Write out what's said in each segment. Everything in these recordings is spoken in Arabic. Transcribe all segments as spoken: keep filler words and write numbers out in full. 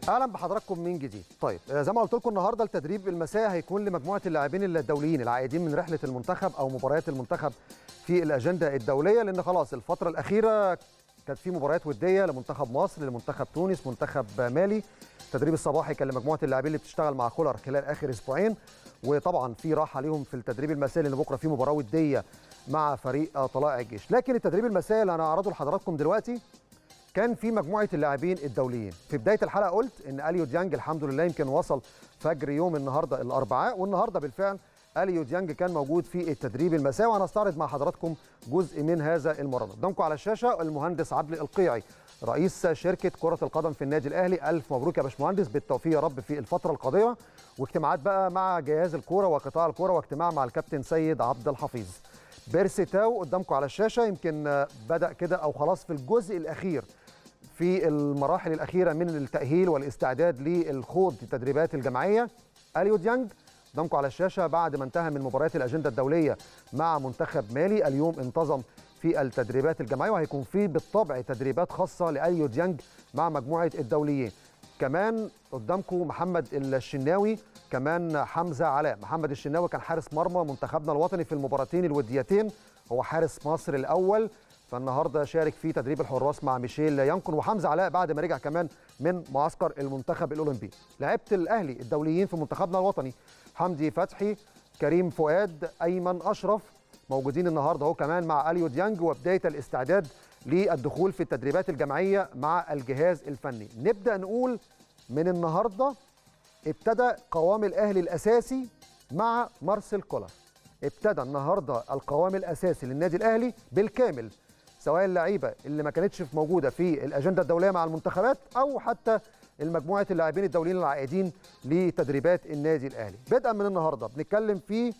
اهلا بحضراتكم من جديد. طيب زي ما قلت لكم النهارده التدريب المسائي هيكون لمجموعه اللاعبين الدوليين العائدين من رحله المنتخب او مباريات المنتخب في الاجنده الدوليه، لان خلاص الفتره الاخيره كانت في مباريات وديه لمنتخب مصر، لمنتخب تونس، منتخب مالي. التدريب الصباحي كان لمجموعه اللاعبين اللي بتشتغل مع كولر خلال اخر اسبوعين، وطبعا في راحه ليهم في التدريب المسائي لان بكره في مباراه وديه مع فريق طلائع الجيش. لكن التدريب المسائي اللي انا هعرضه لحضراتكم دلوقتي كان في مجموعه اللاعبين الدوليين. في بدايه الحلقه قلت ان اليو ديانج الحمد لله يمكن وصل فجر يوم النهارده الاربعاء، والنهارده بالفعل اليو ديانج كان موجود في التدريب المسائي، وانا استعرض مع حضراتكم جزء من هذا المران. قدامكم على الشاشه المهندس عادل القيعي رئيس شركه كره القدم في النادي الاهلي. الف مبروك يا باشمهندس، بالتوفيق يا رب في الفتره القادمه، واجتماعات بقى مع جهاز الكوره وقطاع الكوره، واجتماع مع الكابتن سيد عبد الحفيظ. بيرسي تاو قدامكم على الشاشه يمكن بدا كده او خلاص في الجزء الاخير في المراحل الأخيرة من التأهيل والاستعداد للخوض في التدريبات الجماعية. اليو ديانج قدامكم على الشاشة بعد ما انتهى من مباريات الأجندة الدولية مع منتخب مالي، اليوم انتظم في التدريبات الجماعية، وهيكون فيه بالطبع تدريبات خاصة لاليو ديانج مع مجموعة الدوليين. كمان قدامكم محمد الشناوي، كمان حمزة علاء. محمد الشناوي كان حارس مرمى منتخبنا الوطني في المباراتين الوديتين، هو حارس مصر الأول، فالنهارده شارك في تدريب الحراس مع ميشيل يانكون. وحمزه علاء بعد ما رجع كمان من معسكر المنتخب الاولمبي. لعيبه الاهلي الدوليين في منتخبنا الوطني حمدي فتحي، كريم فؤاد، ايمن اشرف موجودين النهارده اهو كمان مع اليو ديانج، وبدايه الاستعداد للدخول في التدريبات الجماعيه مع الجهاز الفني. نبدا نقول من النهارده ابتدى قوام الاهلي الاساسي مع مارسيل كولر. ابتدى النهارده القوام الاساسي للنادي الاهلي بالكامل، سواء اللعيبه اللي ما كانتش موجوده في الاجنده الدوليه مع المنتخبات او حتى المجموعه اللاعبين الدوليين العائدين لتدريبات النادي الاهلي. بدءا من النهارده بنتكلم في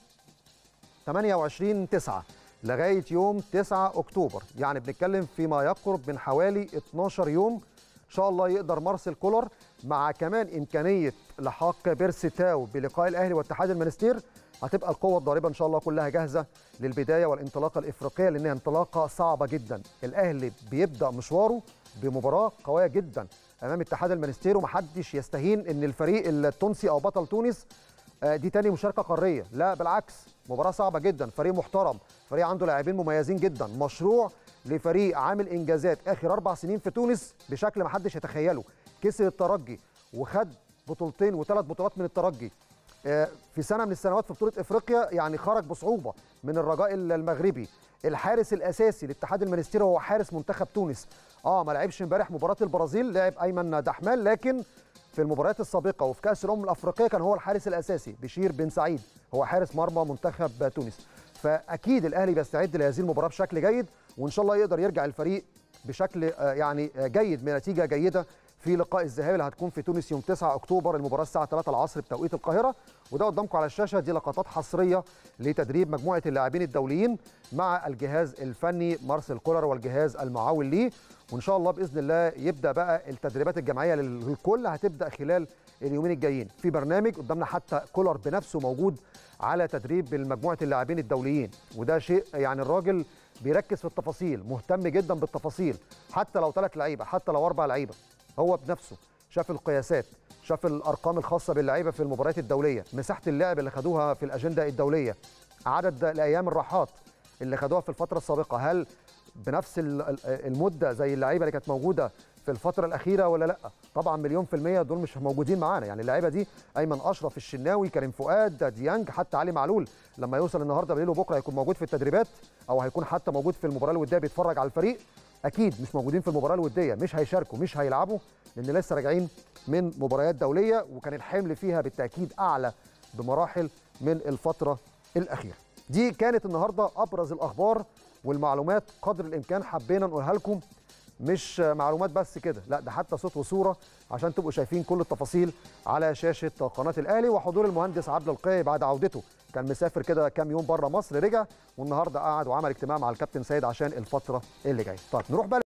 ثمانية وعشرين تسعة لغايه يوم تسعة اكتوبر، يعني بنتكلم فيما يقرب من حوالي اتناشر يوم. ان شاء الله يقدر مارسيل كولر مع كمان امكانيه لحاق بيرسي تاو بلقاء الاهلي واتحاد المنستير، هتبقى القوة الضاربة إن شاء الله كلها جاهزة للبداية والانطلاقة الإفريقية، لأنها انطلاقة صعبة جدا. الأهلي بيبدأ مشواره بمباراة قوية جدا أمام اتحاد المنستير، ومحدش يستهين إن الفريق التونسي أو بطل تونس دي تاني مشاركة قارية، لا بالعكس، مباراة صعبة جدا، فريق محترم، فريق عنده لاعبين مميزين جدا، مشروع لفريق عامل إنجازات آخر أربع سنين في تونس بشكل محدش يتخيله. كسب الترجي وخد بطولتين وثلاث بطولات من الترجي في سنه من السنوات في بطوله افريقيا، يعني خرج بصعوبه من الرجاء المغربي. الحارس الاساسي لاتحاد المنستير هو حارس منتخب تونس، اه ما لعبش امبارح مباراه البرازيل، لعب ايمن دحمان، لكن في المباريات السابقه وفي كاس الامم الافريقيه كان هو الحارس الاساسي. بشير بن سعيد هو حارس مرمى منتخب تونس. فاكيد الاهلي بيستعد لهذه المباراه بشكل جيد، وان شاء الله يقدر يرجع الفريق بشكل يعني جيد بنتيجه جيده في لقاء الذهاب اللي هتكون في تونس يوم تسعة اكتوبر، المباراه الساعه ثلاثة العصر بتوقيت القاهره. وده قدامكم على الشاشه، دي لقطات حصريه لتدريب مجموعه اللاعبين الدوليين مع الجهاز الفني مارسيل كولر والجهاز المعاون ليه. وان شاء الله باذن الله يبدا بقى التدريبات الجماعيه للكل، هتبدا خلال اليومين الجايين. في برنامج قدامنا حتى كولر بنفسه موجود على تدريب مجموعه اللاعبين الدوليين، وده شيء يعني الراجل بيركز في التفاصيل، مهتم جدا بالتفاصيل، حتى لو ثلاث لعيبه حتى لو اربع لعيبه هو بنفسه شاف القياسات، شاف الارقام الخاصه باللعيبه في المباريات الدوليه، مساحه اللعب اللي خدوها في الاجنده الدوليه، عدد الايام الراحات اللي خدوها في الفتره السابقه، هل بنفس المده زي اللعيبه اللي كانت موجوده في الفتره الاخيره ولا لا؟ طبعا مليون في الميه دول مش موجودين معانا، يعني اللعيبه دي ايمن اشرف، الشناوي، كريم فؤاد، ديانج، حتى علي معلول لما يوصل النهارده بالليل وبكره هيكون موجود في التدريبات، او هيكون حتى موجود في المباراه الوديه بيتفرج على الفريق. اكيد مش موجودين في المباراه الوديه، مش هيشاركوا، مش هيلعبوا، لان لسه راجعين من مباريات دوليه وكان الحمل فيها بالتاكيد اعلى بمراحل من الفتره الاخيره. دي كانت النهارده ابرز الاخبار والمعلومات قدر الامكان حبينا نقولها لكم، مش معلومات بس كده، لا ده حتى صوت وصوره عشان تبقوا شايفين كل التفاصيل على شاشه قناه الاهلي. وحضور المهندس عادل القيعي بعد عودته، كان مسافر كده كام يوم بره مصر، رجع والنهارده قعد وعمل اجتماع مع الكابتن سيد عشان الفتره اللي جايه. طيب نروح بقى